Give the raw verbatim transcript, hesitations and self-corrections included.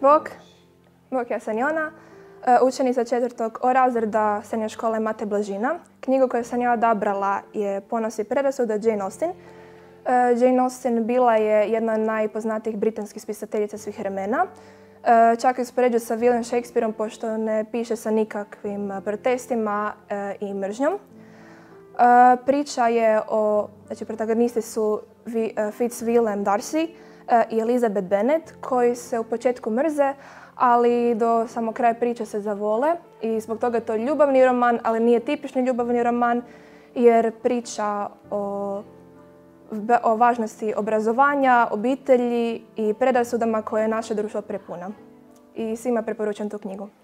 Bok, Bok, ja sam Jona, učenica četvrtog O razreda srednje škole Mate Blažina. Knjigu koju sam ja odabrala je Ponos i predrasuda Jane Austen. Jane Austen bila je jedna od najpoznatijih britanskih spisateljica svih vremena. Čak i uspoređuju sa William Shakespeareom pošto ne piše sa nikakvim protestima i mržnjom. Priča je o, znači protagonisti su Fitzwilliam Darcy i Elizabeth Bennet koji se u početku mrze, ali do samog kraja priče se zavole i zbog toga je to ljubavni roman, ali nije tipični ljubavni roman jer priča o, o važnosti obrazovanja, obitelji i predrasudama koje je naše društvo prepuna. I svima preporučujem tu knjigu.